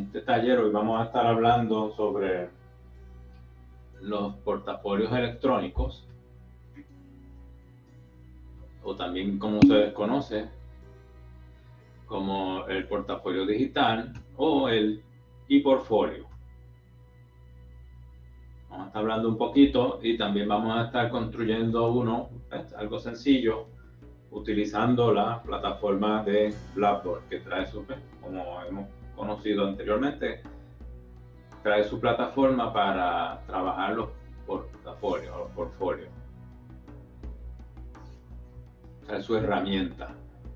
este taller hoy vamos a estar hablando sobre los portafolios electrónicos, o también como se desconoce como el portafolio digital o el e-portfolio. Vamos a estar hablando un poquito y también vamos a estar construyendo uno, algo sencillo, utilizando la plataforma de Blackboard, que trae su, como hemos conocido anteriormente, trae su plataforma para trabajar los portafolios, los portfolios. Trae su herramienta.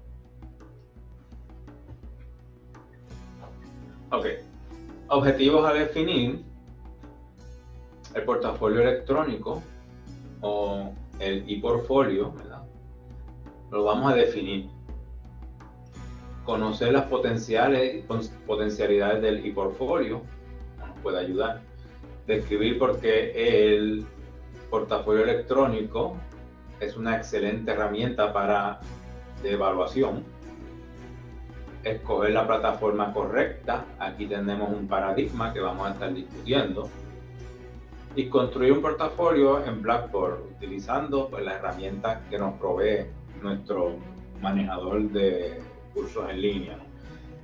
Ok. Objetivos a definir. El portafolio electrónico o el e-portfolio, ¿verdad? Lo vamos a definir. Conocer las potencialidades del e-portfolio nos puede ayudar. Describir por qué el portafolio electrónico es una excelente herramienta de evaluación. Escoger la plataforma correcta. Aquí tenemos un paradigma que vamos a estar discutiendo. Y construir un portafolio en Blackboard utilizando las herramientas que nos provee nuestro manejador de cursos en línea, ¿no?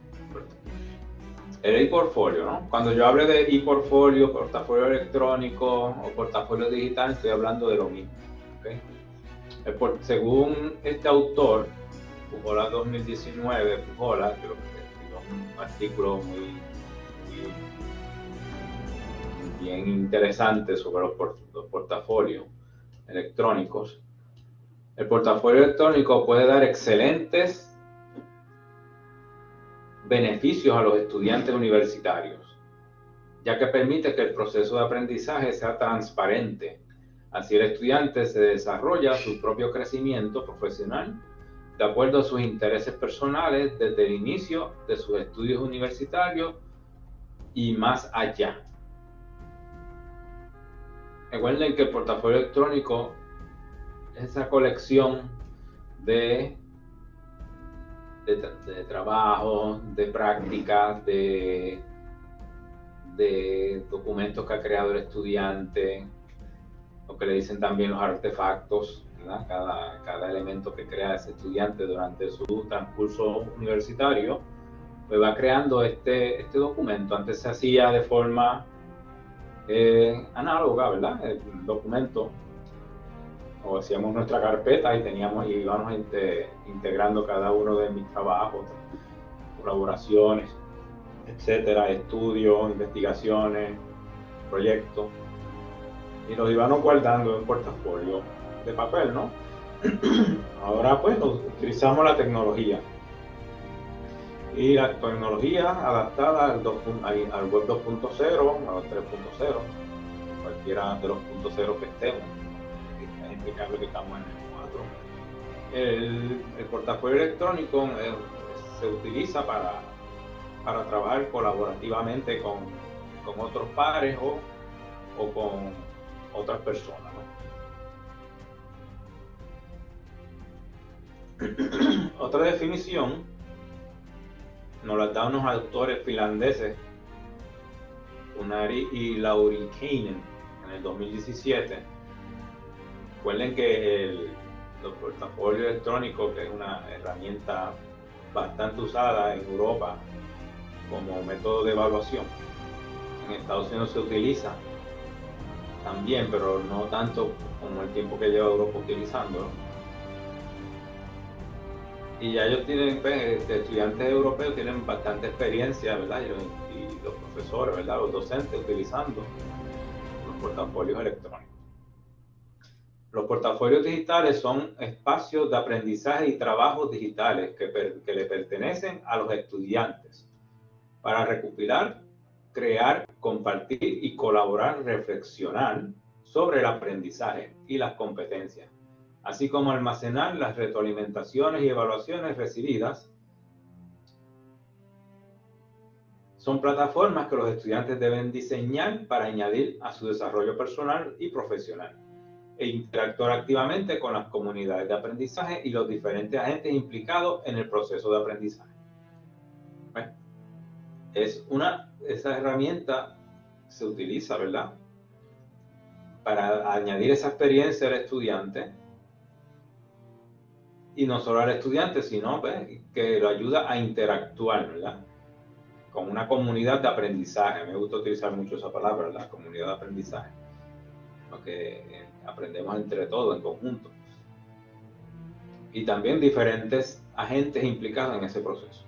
El e-portfolio, ¿no? Cuando yo hable de e-portfolio, portafolio electrónico o portafolio digital, estoy hablando de lo mismo, ¿okay? Según este autor, Pujola 2019, Pujola, que escribió un artículo muy bien interesante sobre los portafolios electrónicos. El portafolio electrónico puede dar excelentes beneficios a los estudiantes universitarios, ya que permite que el proceso de aprendizaje sea transparente. Así el estudiante se desarrolla su propio crecimiento profesional de acuerdo a sus intereses personales desde el inicio de sus estudios universitarios y más allá. Recuerden que el portafolio electrónico es esa colección de trabajos, de prácticas, de documentos que ha creado el estudiante, lo que le dicen también los artefactos, ¿verdad? Cada elemento que crea ese estudiante durante su transcurso universitario, pues va creando este documento. Antes se hacía de forma análoga, ¿verdad? El documento, o hacíamos nuestra carpeta y íbamos integrando cada uno de mis trabajos, colaboraciones, etcétera, estudios, investigaciones, proyectos, y los íbamos guardando en portafolio de papel, ¿no? Ahora pues utilizamos la tecnología, y la tecnología adaptada al web 2.0, a los 3.0, cualquiera de los puntos cero que estemos. Es indicable que estamos en el 4. El portafolio electrónico se utiliza para trabajar colaborativamente con otros pares o con otras personas, ¿no? Otra definición nos la dan unos autores finlandeses, Unari y Laurikainen, en el 2017. Recuerden que el portafolio electrónico, que es una herramienta bastante usada en Europa como método de evaluación, en Estados Unidos se utiliza también, pero no tanto como el tiempo que lleva Europa utilizándolo. Y ya ellos tienen, estudiantes europeos tienen bastante experiencia, ¿verdad? Y los profesores, ¿verdad? Los docentes utilizando los portafolios electrónicos. Los portafolios digitales son espacios de aprendizaje y trabajos digitales que le pertenecen a los estudiantes para recopilar, crear, compartir y colaborar, reflexionar sobre el aprendizaje y las competencias, así como almacenar las retroalimentaciones y evaluaciones recibidas. Son plataformas que los estudiantes deben diseñar para añadir a su desarrollo personal y profesional e interactuar activamente con las comunidades de aprendizaje y los diferentes agentes implicados en el proceso de aprendizaje. Es una esa herramienta se utiliza, ¿verdad?, para añadir esa experiencia al estudiante, y no solo al estudiante, sino que lo ayuda a interactuar, ¿verdad?, con una comunidad de aprendizaje. Me gusta utilizar mucho esa palabra, la comunidad de aprendizaje, porque aprendemos entre todos, en conjunto, y también diferentes agentes implicados en ese proceso.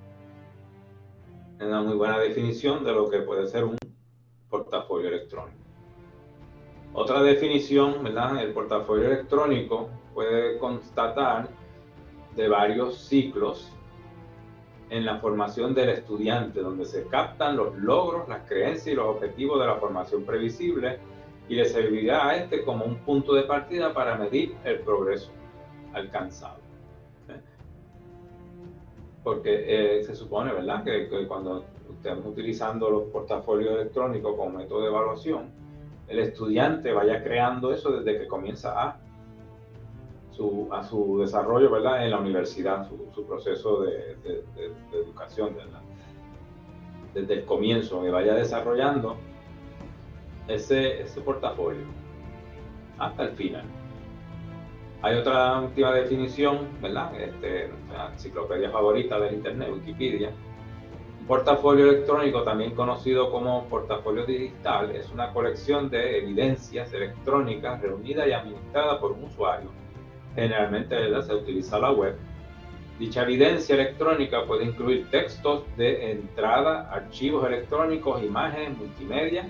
Es una muy buena definición de lo que puede ser un portafolio electrónico. Otra definición, ¿verdad? El portafolio electrónico puede constatar de varios ciclos en la formación del estudiante, donde se captan los logros, las creencias y los objetivos de la formación previsible, y le servirá a este como un punto de partida para medir el progreso alcanzado. Porque se supone, ¿verdad?, que cuando estemos utilizando los portafolios electrónicos como método de evaluación, el estudiante vaya creando eso desde que comienza a su desarrollo, ¿verdad?, en la universidad, su proceso de educación, ¿verdad?, desde el comienzo, que vaya desarrollando ese portafolio hasta el final. Hay otra última definición, ¿verdad?, la enciclopedia favorita del internet, Wikipedia. Un portafolio electrónico, también conocido como portafolio digital, es una colección de evidencias electrónicas reunidas y administradas por un usuario. Generalmente, ¿verdad?, se utiliza la web. Dicha evidencia electrónica puede incluir textos de entrada, archivos electrónicos, imágenes, multimedia,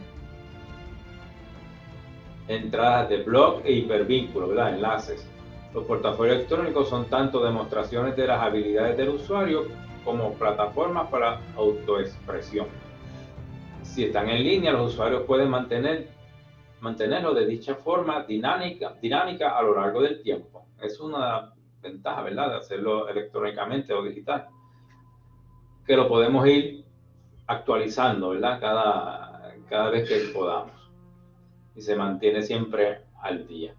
entradas de blog e hipervínculos, ¿verdad?, enlaces. Los portafolios electrónicos son tanto demostraciones de las habilidades del usuario como plataformas para autoexpresión. Si están en línea, los usuarios pueden mantenerlo de dicha forma dinámica a lo largo del tiempo. Es una ventaja, ¿verdad?, de hacerlo electrónicamente o digital, que lo podemos ir actualizando, ¿verdad?, cada vez que podamos, y se mantiene siempre al día.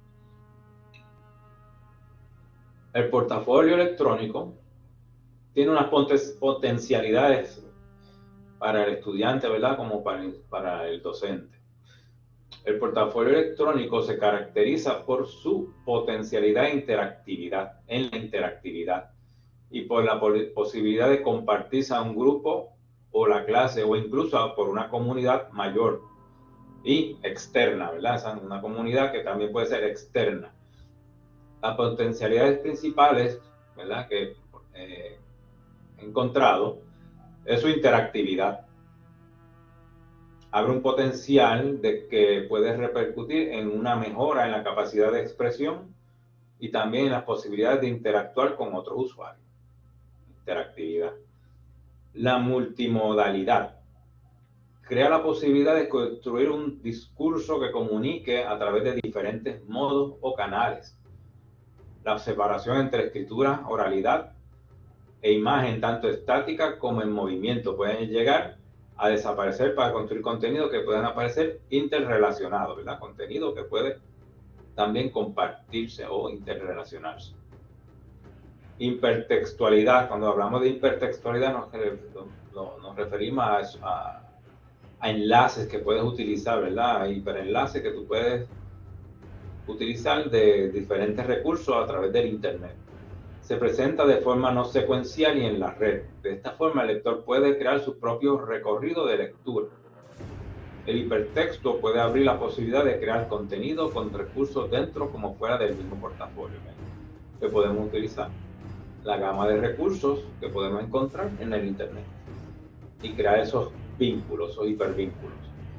El portafolio electrónico tiene unas potencialidades para el estudiante, ¿verdad?, como para el docente. El portafolio electrónico se caracteriza por su potencialidad en la interactividad, y por la posibilidad de compartirse a un grupo o la clase, o incluso por una comunidad mayor y externa, ¿verdad? Una comunidad que también puede ser externa. Las potencialidades principales, ¿verdad?, que he encontrado es su interactividad. Abre un potencial de que puede repercutir en una mejora en la capacidad de expresión y también en las posibilidades de interactuar con otros usuarios. Interactividad. La multimodalidad. Crea la posibilidad de construir un discurso que comunique a través de diferentes modos o canales. La separación entre escritura, oralidad e imagen, tanto estática como en movimiento, pueden llegar a desaparecer para construir contenido que pueden aparecer interrelacionados, ¿verdad? Contenido que puede también compartirse o interrelacionarse. Hipertextualidad. Cuando hablamos de hipertextualidad nos referimos a enlaces que puedes utilizar, ¿verdad? Hiperenlaces que tú puedes utilizar de diferentes recursos a través del internet. Se presenta de forma no secuencial y en la red. De esta forma, el lector puede crear su propio recorrido de lectura. El hipertexto puede abrir la posibilidad de crear contenido con recursos dentro como fuera del mismo portafolio, que podemos utilizar. La gama de recursos que podemos encontrar en el internet y crear esos vínculos o hipervínculos.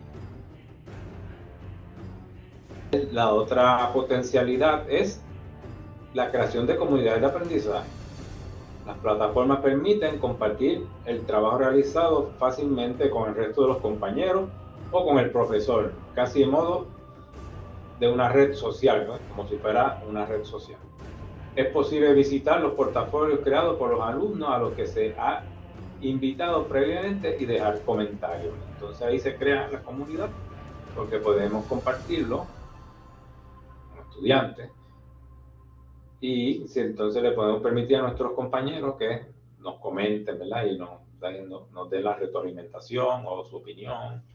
La otra potencialidad es la creación de comunidades de aprendizaje. Las plataformas permiten compartir el trabajo realizado fácilmente con el resto de los compañeros o con el profesor, casi en modo de una red social, ¿no?, como si fuera una red social. Es posible visitar los portafolios creados por los alumnos a los que se ha invitado previamente y dejar comentarios. Entonces ahí se crea la comunidad, porque podemos compartirlo como estudiantes, y entonces le podemos permitir a nuestros compañeros que nos comenten, ¿verdad?, y nos nos dé la retroalimentación o su opinión.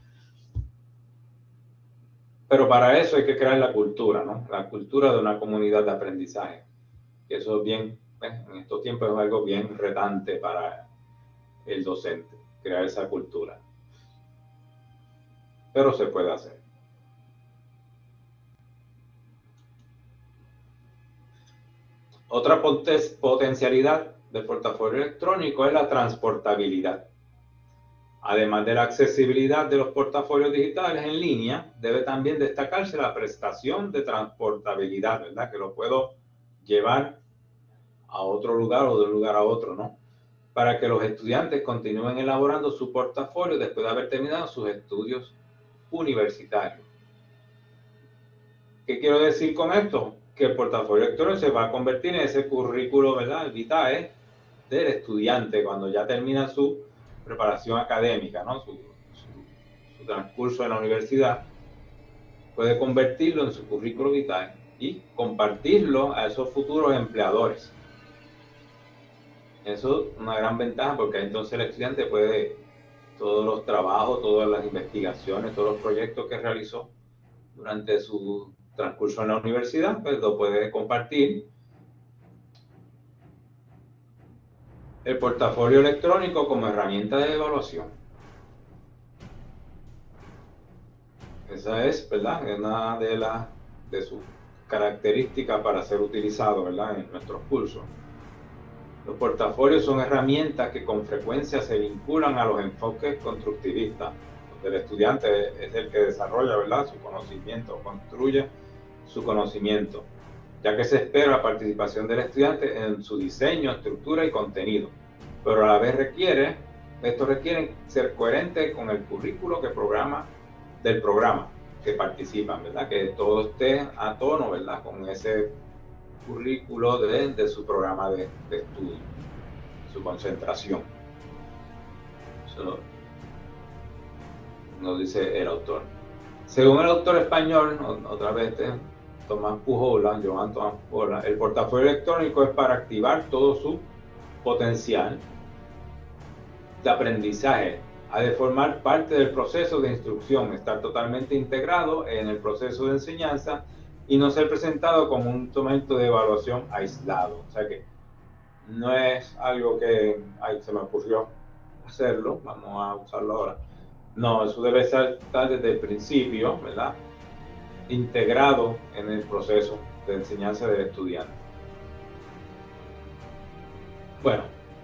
Pero para eso hay que crear la cultura, ¿no? La cultura de una comunidad de aprendizaje. Que eso es bien, en estos tiempos es algo bien retante para el docente, crear esa cultura. Pero se puede hacer. Otra potencialidad del portafolio electrónico es la transportabilidad. Además de la accesibilidad de los portafolios digitales en línea, debe también destacarse la prestación de transportabilidad, ¿verdad? Que lo puedo llevar a otro lugar o de un lugar a otro, ¿no? Para que los estudiantes continúen elaborando su portafolio después de haber terminado sus estudios universitarios. ¿Qué quiero decir con esto? Que el portafolio electrónico se va a convertir en ese currículo, ¿verdad? Vitae del estudiante cuando ya termina su preparación académica, ¿no? Su transcurso en la universidad, puede convertirlo en su currículo vitae y compartirlo a esos futuros empleadores. Eso es una gran ventaja porque entonces el estudiante puede, todos los trabajos, todas las investigaciones, todos los proyectos que realizó durante su transcurso en la universidad, pues lo puede compartir. El portafolio electrónico como herramienta de evaluación. Esa es, ¿verdad? Es una de sus características para ser utilizado, ¿verdad? En nuestros cursos. Los portafolios son herramientas que con frecuencia se vinculan a los enfoques constructivistas, donde el estudiante es el que desarrolla, ¿verdad?, su conocimiento, construye su conocimiento, ya que se espera la participación del estudiante en su diseño, estructura y contenido, pero a la vez estos requieren ser coherentes con el currículo del programa que participan, ¿verdad?, que todo esté a tono, ¿verdad?, con ese currículo de su programa de estudio, su concentración. Eso nos dice el autor. Según el autor español, otra vez Tomás Pujola, Joan Tomás Pujola, el portafolio electrónico es para activar todo su potencial de aprendizaje. Ha de formar parte del proceso de instrucción, estar totalmente integrado en el proceso de enseñanza y no ser presentado como un instrumento de evaluación aislado. O sea que no es algo que se me ocurrió hacerlo, vamos a usarlo ahora. No, eso debe estar desde el principio, ¿verdad?, integrado en el proceso de enseñanza del estudiante. Bueno,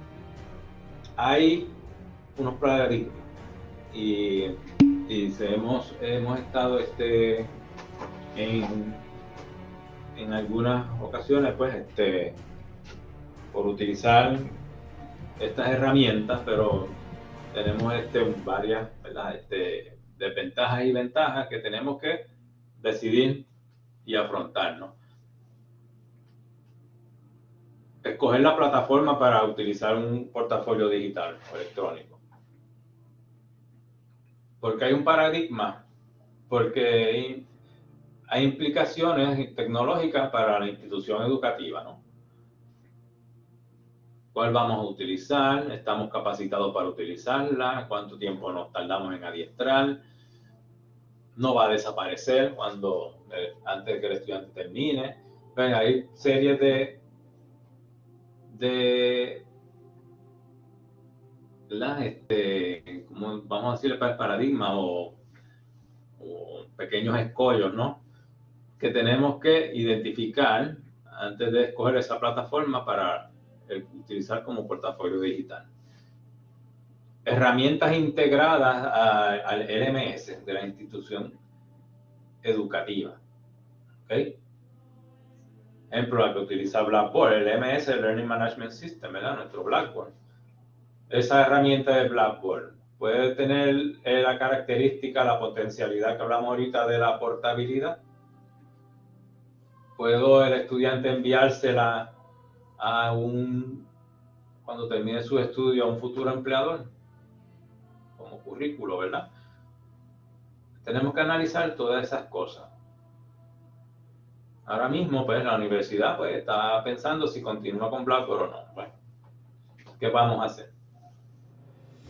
hay unos paradigmas y hemos estado en algunas ocasiones, pues, por utilizar estas herramientas, pero tenemos varias, ¿verdad?, desventajas y ventajas que tenemos que decidir y afrontar, ¿no? Escoger la plataforma para utilizar un portafolio digital o electrónico. Porque hay un paradigma, porque hay implicaciones tecnológicas para la institución educativa, ¿no? ¿Cuál vamos a utilizar? ¿Estamos capacitados para utilizarla? ¿Cuánto tiempo nos tardamos en adiestrar? ¿No va a desaparecer antes de que el estudiante termine? Pues hay series como vamos a decirle, paradigmas o pequeños escollos, ¿no?, que tenemos que identificar antes de escoger esa plataforma para utilizar como portafolio digital. Herramientas integradas al LMS de la institución educativa. ¿Okay? Ejemplo, la que utiliza Blackboard, el LMS, el Learning Management System, ¿verdad?, nuestro Blackboard. Esa herramienta de Blackboard puede tener la característica, la potencialidad que hablamos ahorita de la portabilidad. ¿Puedo el estudiante enviársela cuando termine su estudio, a un futuro empleador como currículo, ¿verdad? Tenemos que analizar todas esas cosas. Ahora mismo, pues, la universidad, pues, está pensando si continúa con Blackboard o no. Bueno, ¿qué vamos a hacer?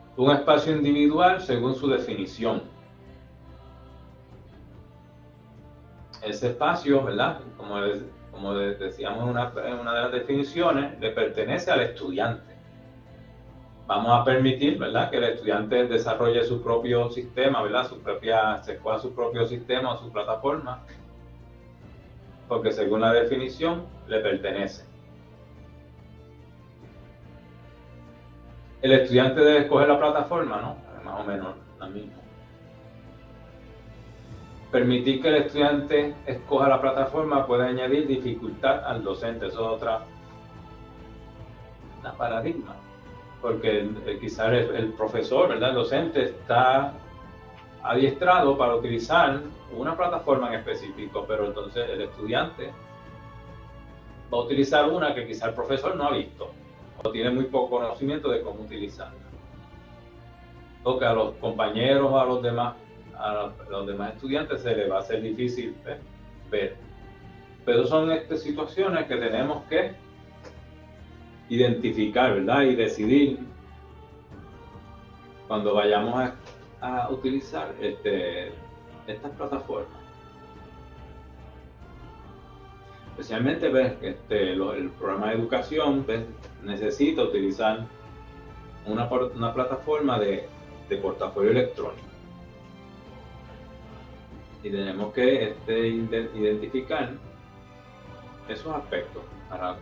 Un espacio individual según su definición. Ese espacio, ¿verdad? Como decíamos en una de las definiciones, le pertenece al estudiante. Vamos a permitir, ¿verdad?, que el estudiante desarrolle su propio sistema, ¿verdad?, se escoja su propio sistema o su plataforma, porque según la definición le pertenece. El estudiante debe escoger la plataforma, ¿no? Más o menos la misma. Permitir que el estudiante escoja la plataforma puede añadir dificultad al docente. Eso es otra paradigma, porque quizás el profesor, ¿verdad?, el docente está adiestrado para utilizar una plataforma en específico, pero entonces el estudiante va a utilizar una que quizás el profesor no ha visto o tiene muy poco conocimiento de cómo utilizarla. Porque a los compañeros, a los demás estudiantes se les va a ser difícil ver. Pero son situaciones que tenemos que identificar, ¿verdad? Y decidir cuando vayamos a utilizar estas plataformas. Especialmente el programa de educación necesita utilizar una plataforma de portafolio electrónico. Y tenemos que identificar esos aspectos para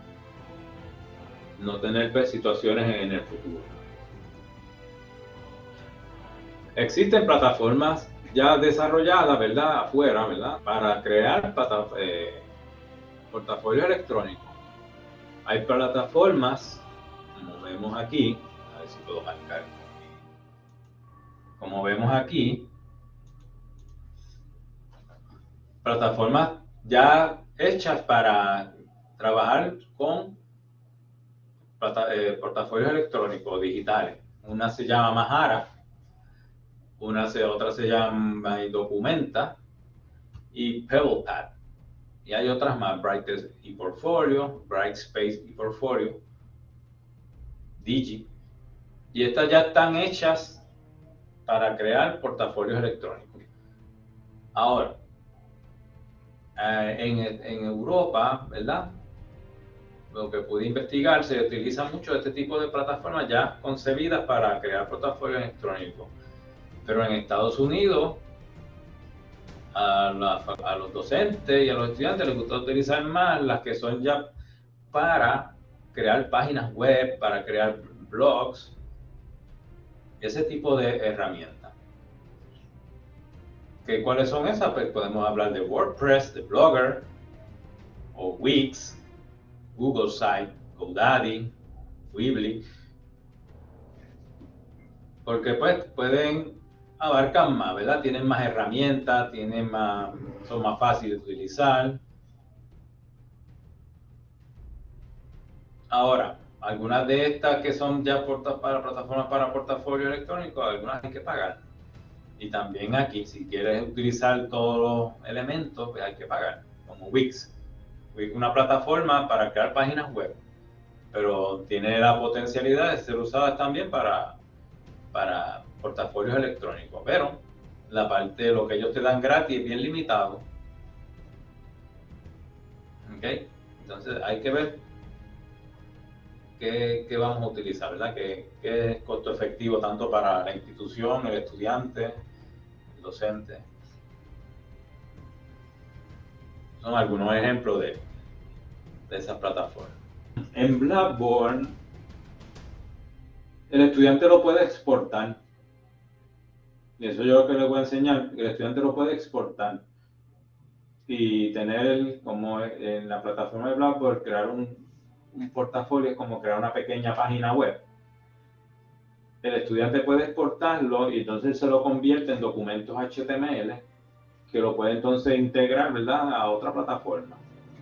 no tener situaciones en el futuro. Existen plataformas ya desarrolladas, ¿verdad?, afuera, ¿verdad?, para crear portafolios electrónicos. Hay plataformas, como vemos aquí, a ver si puedo marcar. Como vemos aquí, plataformas ya hechas para trabajar con portafolios electrónicos digitales. Una se llama Mahara, otra se llama Documenta y PebblePad. Y hay otras más, Brightspace ePortfolio, Digi. Y estas ya están hechas para crear portafolios electrónicos. Ahora, en Europa, ¿verdad?, lo que pude investigar, se utiliza mucho este tipo de plataformas ya concebidas para crear portafolios electrónicos. Pero en Estados Unidos, a los docentes y a los estudiantes les gusta utilizar más las que son ya para crear páginas web, para crear blogs, ese tipo de herramientas. ¿Cuáles son esas? Pues podemos hablar de WordPress, de Blogger, o Wix, Google Site, GoDaddy, Weebly, porque pues pueden abarcar más, ¿verdad? Tienen más herramientas, son más fáciles de utilizar. Ahora, algunas de estas que son ya para plataformas para portafolio electrónico, algunas hay que pagar. Y también aquí, si quieres utilizar todos los elementos, pues hay que pagar, como Wix. Wix es una plataforma para crear páginas web, pero tiene la potencialidad de ser usada también para portafolios electrónicos, pero la parte de lo que ellos te dan gratis es bien limitado. ¿Ok? Entonces hay que ver qué vamos a utilizar, ¿verdad? Que es costo efectivo tanto para la institución, el estudiante, el docente. Son algunos ejemplos de esas plataformas. En Blackboard, el estudiante lo puede exportar. Y eso yo lo que les voy a enseñar, que el estudiante lo puede exportar. Y tener, como en la plataforma de Blackboard, crear un portafolio es como crear una pequeña página web. El estudiante puede exportarlo y entonces se lo convierte en documentos HTML que lo puede entonces integrar, ¿verdad?, a otra plataforma.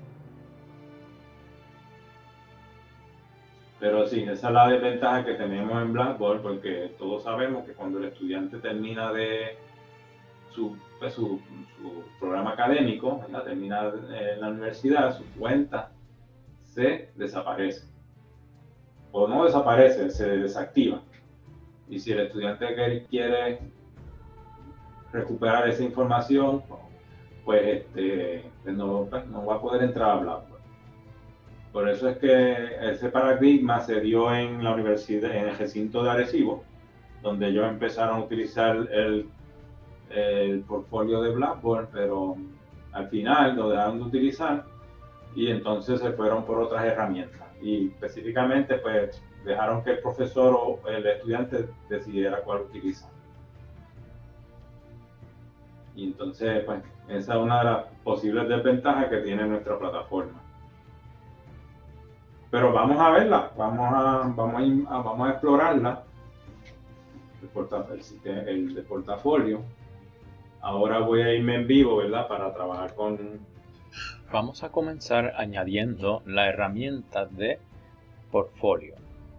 Pero sí, esa es la desventaja que tenemos en Blackboard, porque todos sabemos que cuando el estudiante termina de su programa académico, ¿verdad?, termina en la universidad, su cuenta se desaparece. O no desaparece, se desactiva. Y si el estudiante quiere recuperar esa información, pues, no va a poder entrar a Blackboard. Por eso es que ese paradigma se dio en la universidad, en el recinto de Arecibo, donde ellos empezaron a utilizar el portfolio de Blackboard, pero al final lo dejaron de utilizar y entonces se fueron por otras herramientas. Y específicamente, pues, dejaron que el profesor o el estudiante decidiera cuál utilizar. Y entonces, pues, esa es una de las posibles desventajas que tiene nuestra plataforma. Pero vamos a verla, vamos a explorarla, el de portafolio. Ahora voy a irme en vivo, ¿verdad? Para trabajar con... Vamos a comenzar añadiendo la herramienta de portfolio.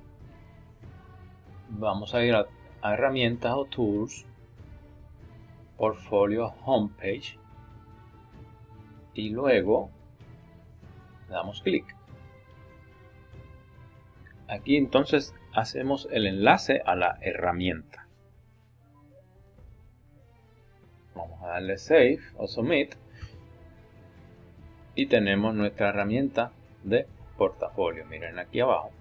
Vamos a ir a herramientas o tools, portfolio homepage, y luego le damos clic. Aquí entonces hacemos el enlace a la herramienta. Vamos a darle Save o Submit y tenemos nuestra herramienta de portafolio. Miren aquí abajo.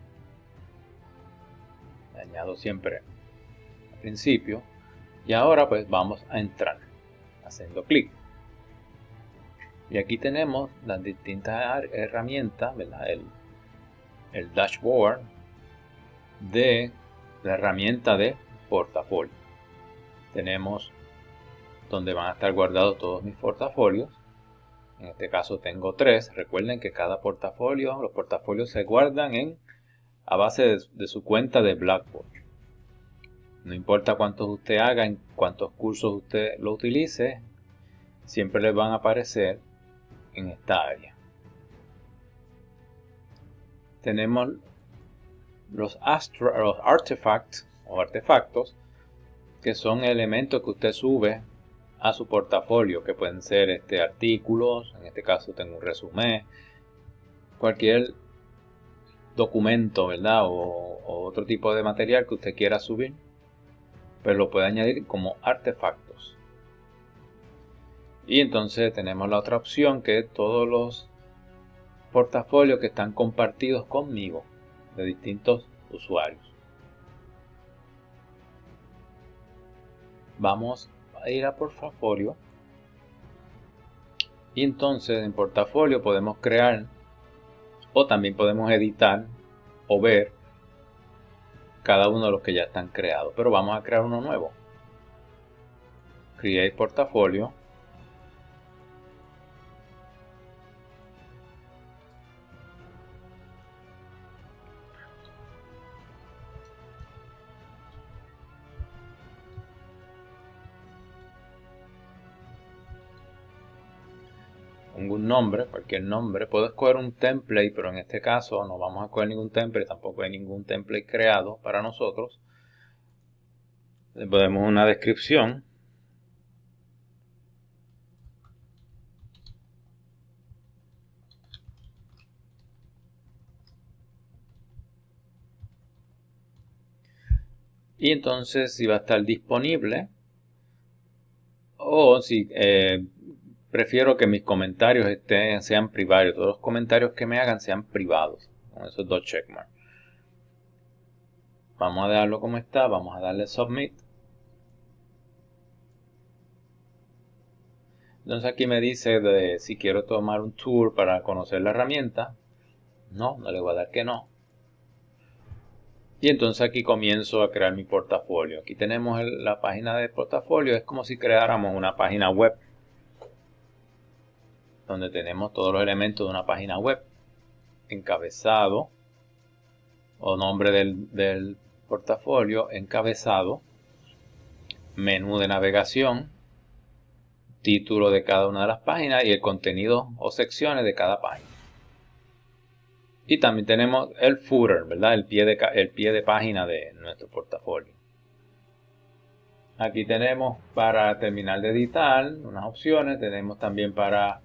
Le añado siempre al principio y ahora pues vamos a entrar haciendo clic. Y aquí tenemos las distintas herramientas, ¿verdad? El dashboard de la herramienta de portafolio. Tenemos donde van a estar guardados todos mis portafolios. En este caso tengo 3. Recuerden que cada portafolio, los portafolios se guardan a base de su cuenta de Blackboard. No importa cuántos usted haga, en cuántos cursos usted lo utilice, siempre les van a aparecer en esta área. Tenemos los artifacts o artefactos, que son elementos que usted sube a su portafolio, que pueden ser artículos. En este caso tengo un resumen, cualquier documento, ¿verdad? O otro tipo de material que usted quiera subir, pues lo puede añadir como artefactos. Y entonces tenemos la otra opción, que es todos los portafolios que están compartidos conmigo de distintos usuarios. Vamos a ir a portafolio y entonces en portafolio podemos crear o también podemos editar o ver cada uno de los que ya están creados, pero vamos a crear uno nuevo. Create portafolio. Pongo un nombre, cualquier nombre. Puedo escoger un template, pero en este caso no vamos a escoger ningún template, tampoco hay ningún template creado para nosotros. Le ponemos una descripción. Y entonces si va a estar disponible, o si prefiero que mis comentarios sean privados, todos los comentarios que me hagan sean privados, con esos 2 checkmarks. Vamos a dejarlo como está, vamos a darle Submit. Entonces aquí me dice si quiero tomar un tour para conocer la herramienta. No le voy a dar que no. Y entonces aquí comienzo a crear mi portafolio. Aquí tenemos la página de portafolio. Es como si creáramos una página web, donde tenemos todos los elementos de una página web. Encabezado o nombre del portafolio, encabezado, menú de navegación, título de cada una de las páginas y el contenido o secciones de cada página. Y también tenemos el footer, ¿verdad? El pie de página de nuestro portafolio. Aquí tenemos, para terminar de editar, unas opciones. Tenemos también para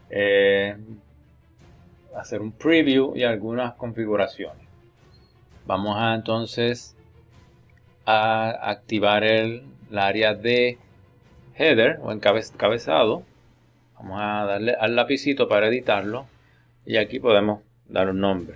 hacer un preview y algunas configuraciones. Vamos a entonces a activar el área de header o encabezado. Vamos a darle al lapicito para editarlo y aquí podemos dar un nombre.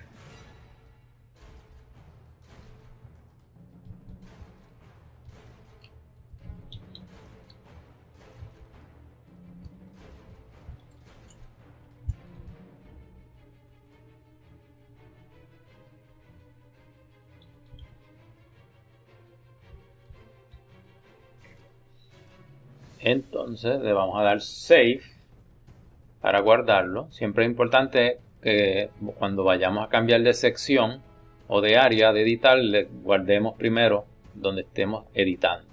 Entonces le vamos a dar Save para guardarlo. Siempre es importante que cuando vayamos a cambiar de sección o de área de editar, le guardemos primero donde estemos editando.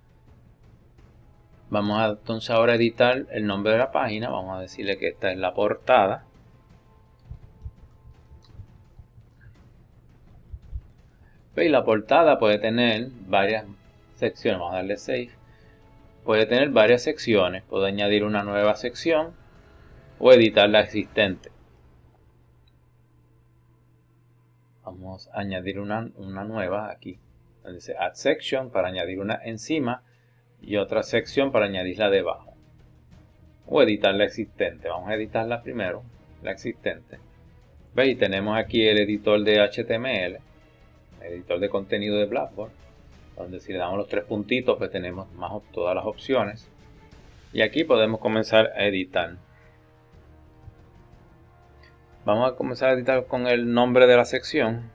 Vamos a entonces ahora editar el nombre de la página. Vamos a decirle que esta es la portada. Y la portada puede tener varias secciones. Vamos a darle Save. Puede tener varias secciones. Puedo añadir una nueva sección o editar la existente. Vamos a añadir una nueva aquí. Donde dice Add Section para añadir una encima y otra sección para añadirla debajo. O editar la existente. Vamos a editarla primero, la existente. ¿Veis? Tenemos aquí el editor de HTML, el editor de contenido de Blackboard, donde si le damos los tres puntitos, pues tenemos todas las opciones. Y aquí podemos comenzar a editar. Vamos a comenzar a editar con el nombre de la sección.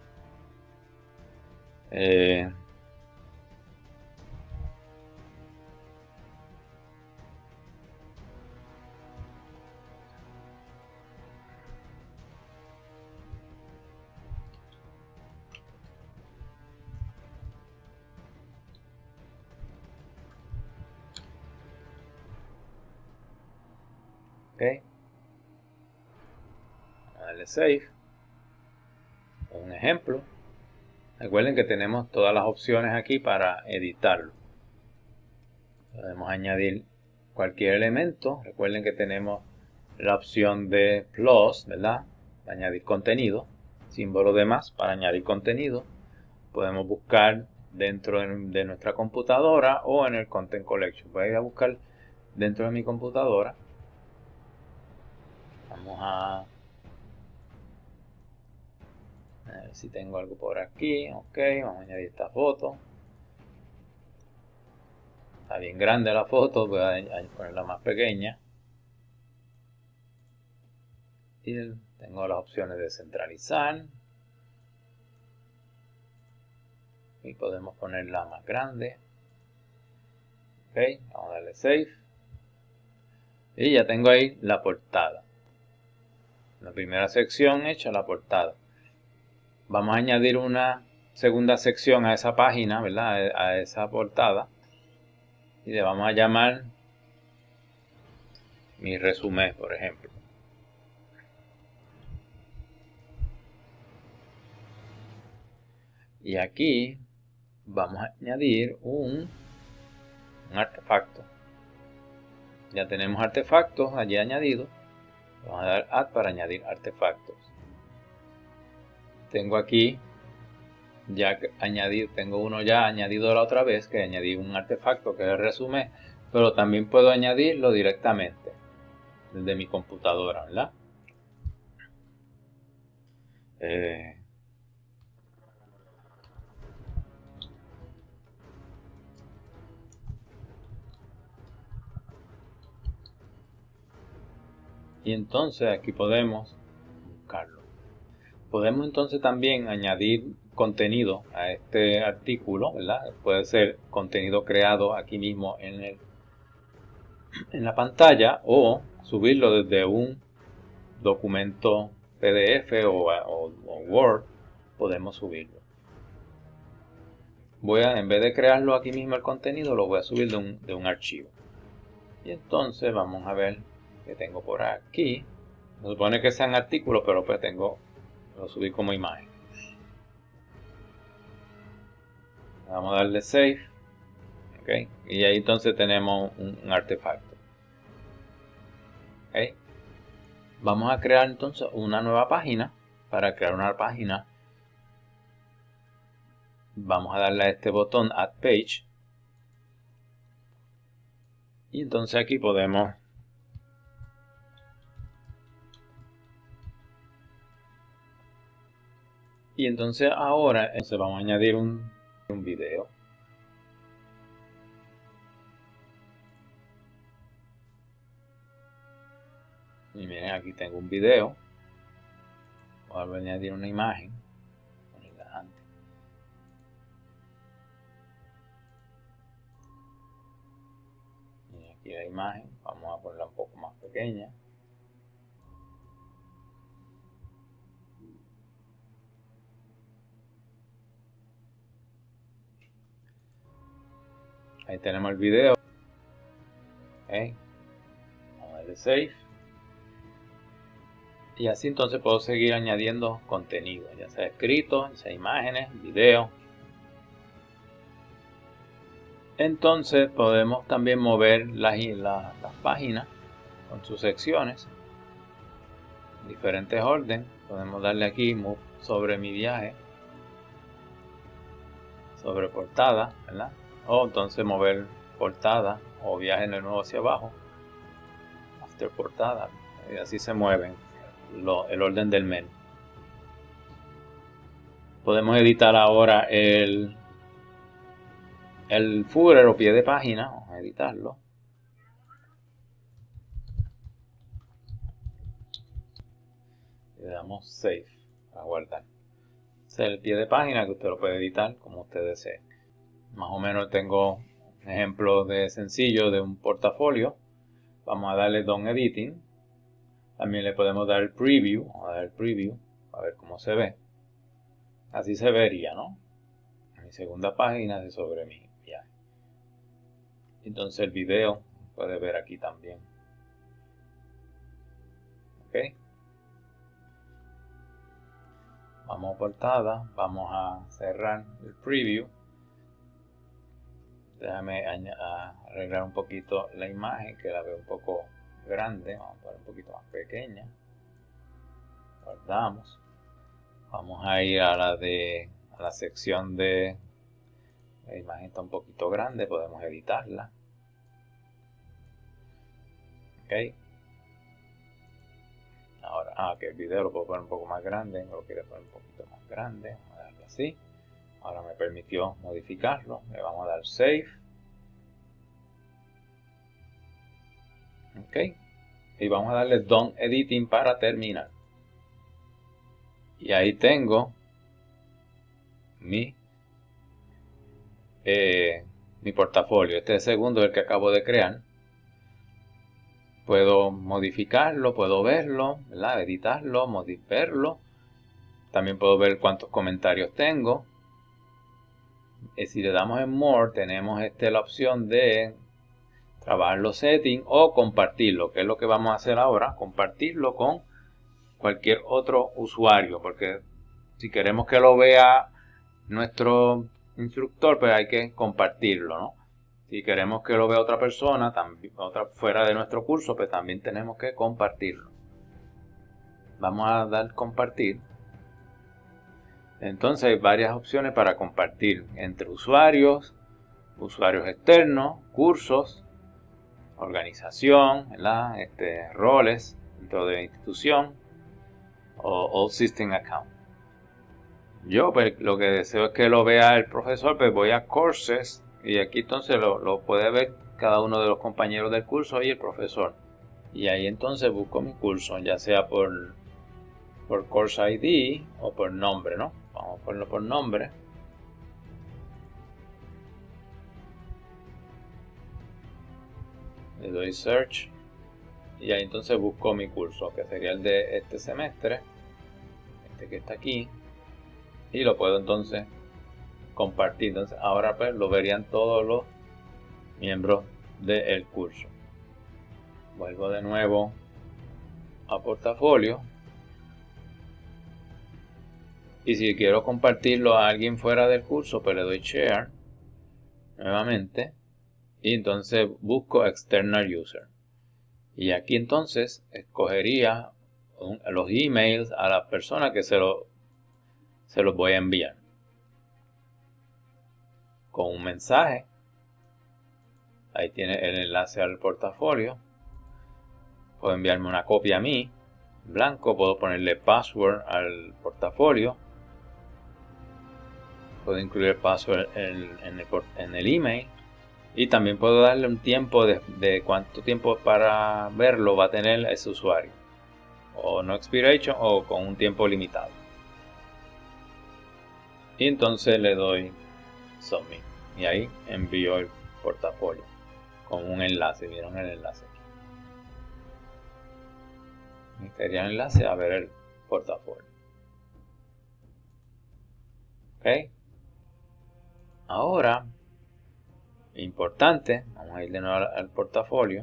Ok. Vamos a darle Save. Un ejemplo. Recuerden que tenemos todas las opciones aquí para editarlo. Podemos añadir cualquier elemento. Recuerden que tenemos la opción de plus, ¿verdad? Añadir contenido. Símbolo de más para añadir contenido. Podemos buscar dentro de nuestra computadora o en el Content Collection. Voy a ir a buscar dentro de mi computadora. Vamos a ver si tengo algo por aquí. Ok, vamos a añadir esta foto. Está bien grande la foto, voy a ponerla más pequeña. Y tengo las opciones de centralizar. Y podemos ponerla más grande. Ok, vamos a darle Save. Y ya tengo ahí la portada. La primera sección hecha, la portada. Vamos a añadir una segunda sección a esa página, ¿verdad? A esa portada. Y le vamos a llamar mi resumen, por ejemplo. Y aquí vamos a añadir un artefacto. Ya tenemos artefactos allí añadidos. Vamos a dar Add para añadir artefactos. Tengo aquí ya añadido, tengo uno ya añadido la otra vez, que añadí un artefacto que es el resumen, pero también puedo añadirlo directamente desde mi computadora, ¿verdad? Y entonces aquí podemos buscarlo. Podemos entonces también añadir contenido a este artículo, ¿verdad? Puede ser contenido creado aquí mismo en la pantalla o subirlo desde un documento PDF o Word. Podemos subirlo. En vez de crearlo aquí mismo el contenido, lo voy a subir de un archivo. Y entonces vamos a ver que tengo por aquí. Se supone que sean artículos, pero pues lo subí como imagen. Vamos a darle Save. Okay. Y ahí entonces tenemos un artefacto. Okay. Vamos a crear entonces una nueva página. Para crear una página vamos a darle a este botón Add Page. Y entonces aquí podemos ahora vamos a añadir un video. Y miren, aquí tengo un video. Voy a añadir una imagen. Y aquí la imagen, vamos a ponerla un poco más pequeña. Ahí tenemos el video. Okay. Vamos a darle Save. Y así entonces puedo seguir añadiendo contenido, ya sea escrito, ya sea imágenes, video. Entonces podemos también mover las páginas con sus secciones en diferentes orden. Podemos darle aquí Move sobre mi viaje, sobre portada, ¿verdad? O entonces mover portada o viaje en el nuevo hacia abajo, after portada, y así se mueven el orden del menú. Podemos editar ahora el footer o pie de página. Vamos a editarlo. Le damos Save para guardar. Este es el pie de página que usted lo puede editar como usted desee. Más o menos tengo un ejemplo de sencillo de un portafolio. Vamos a darle Done Editing. También le podemos dar el Preview. Vamos a dar el Preview a ver cómo se ve. Así se vería, ¿no? Mi segunda página de sobre mi viaje. Entonces el video puede ver aquí también. Ok. Vamos a portada. Vamos a cerrar el Preview. Déjame arreglar un poquito la imagen, que la veo un poco grande. Vamos a poner un poquito más pequeña. Guardamos. Vamos a ir a la sección de la imagen. Está un poquito grande, podemos editarla. Ok. Ahora, que el video lo puedo poner un poco más grande. Lo quiero poner un poquito más grande. Vamos a darle así. Ahora me permitió modificarlo. Le vamos a dar Save. Ok. Y vamos a darle Done Editing para terminar. Y ahí tengo mi portafolio. Este es el segundo, el que acabo de crear. Puedo modificarlo, puedo verlo, ¿verdad? Editarlo, verlo. También puedo ver cuántos comentarios tengo. Y si le damos en More, tenemos la opción de trabajar los settings o compartirlo, que es lo que vamos a hacer ahora. Compartirlo con cualquier otro usuario, porque si queremos que lo vea nuestro instructor, pues hay que compartirlo, ¿no? Si queremos que lo vea otra persona, otra fuera de nuestro curso, pues también tenemos que compartirlo. Vamos a dar compartir. Entonces hay varias opciones para compartir entre usuarios, usuarios externos, cursos, organización, ¿verdad? Roles dentro de la institución o All System Account. Yo pues, lo que deseo es que lo vea el profesor, pues voy a Courses y aquí entonces lo puede ver cada uno de los compañeros del curso y el profesor. Y ahí entonces busco mi curso, ya sea por Course ID o por nombre, ¿no? Vamos a ponerlo por nombre. Le doy Search y ahí entonces busco mi curso, que sería el de este semestre, que está aquí, y lo puedo entonces compartir. Entonces ahora pues lo verían todos los miembros del curso. Vuelvo de nuevo a portafolio y si quiero compartirlo a alguien fuera del curso, pues le doy Share nuevamente y entonces busco External User y aquí entonces escogería los emails a la persona que se los voy a enviar. con un mensaje. Ahí tiene el enlace al portafolio. Puedo enviarme una copia a mí, en blanco. Puedo ponerle password al portafolio. Puedo incluir el password en el email. Y también puedo darle un tiempo de cuánto tiempo para verlo va a tener ese usuario. O no expiration o con un tiempo limitado. Y entonces le doy submit. Y ahí envío el portafolio con un enlace. ¿Vieron el enlace aquí? Sería el enlace a ver el portafolio. Ok. Ahora, importante, vamos a ir de nuevo al portafolio.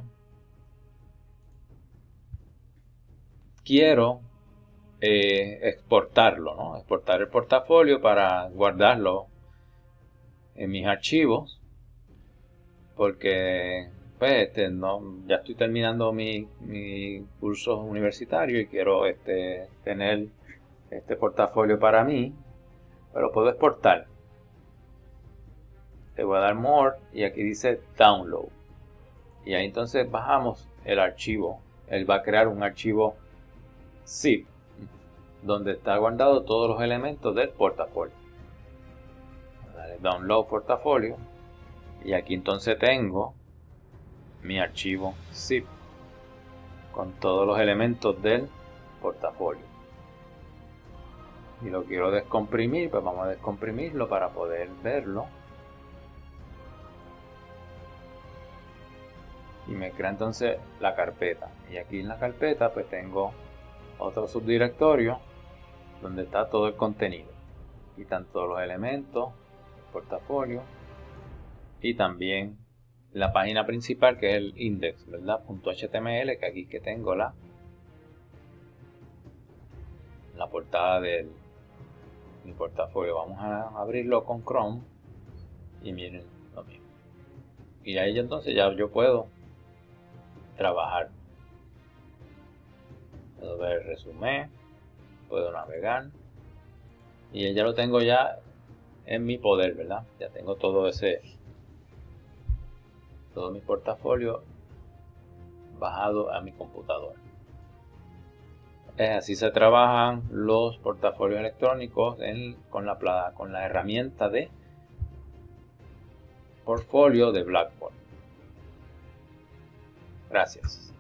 Quiero exportarlo, ¿no? Exportar el portafolio para guardarlo en mis archivos, porque pues, ya estoy terminando mi curso universitario y quiero tener este portafolio para mí, pero puedo exportar. Le voy a dar More y aquí dice Download. Y ahí entonces bajamos el archivo. Él va a crear un archivo zip donde está guardado todos los elementos del portafolio. Dale Download portafolio. Y aquí entonces tengo mi archivo zip con todos los elementos del portafolio. Y lo quiero descomprimir, pues vamos a descomprimirlo para poder verlo. Y me crea entonces la carpeta. Y aquí en la carpeta pues tengo otro subdirectorio donde está todo el contenido. Aquí están todos los elementos, el portafolio y también la página principal, que es el index, ¿verdad? .html, que aquí que tengo la portada de mi portafolio. Vamos a abrirlo con Chrome y miren lo mismo. Y ahí entonces ya yo puedo trabajar. Puedo ver el resumen, puedo navegar y ya lo tengo ya en mi poder, ¿verdad? Ya tengo todo mi portafolio bajado a mi computadora. Así se trabajan los portafolios electrónicos con la herramienta de portfolio de Blackboard. Gracias.